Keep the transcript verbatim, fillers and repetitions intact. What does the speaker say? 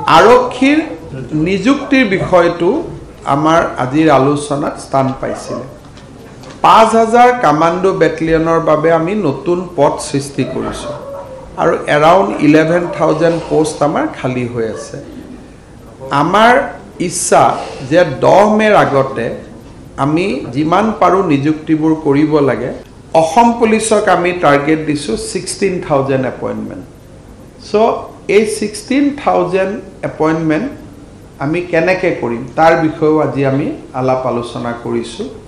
আৰক্ষীৰ নিযুক্তিৰ বিষয়টো আমাৰ আজিৰ আলোচনাত স্থান পাইছিল। পাঁচ হাজাৰ কামাণ্ডো বেটেলিয়নৰ বাবে আমি নতুন পদ সৃষ্টি কৰিছোঁ আৰু এৰাউণ্ড ইলেভেন থাউজেণ্ড পোষ্ট আমাৰ খালী হৈ আছে। আমাৰ ইচ্ছা যে দহ মেৰ আগতে আমি যিমান পাৰোঁ নিযুক্তিবোৰ কৰিব লাগে। অসম পুলিচক আমি টাৰ্গেট দিছোঁ ছিক্সটিন থাউজেণ্ড এপইণ্টমেণ্ট। চ' এই ছিক্সটিন থাউজেণ্ড এপইণ্টমেণ্ট আমি কেনেকৈ কৰিম তাৰ বিষয়েও আজি আমি আলাপ আলোচনা কৰিছোঁ।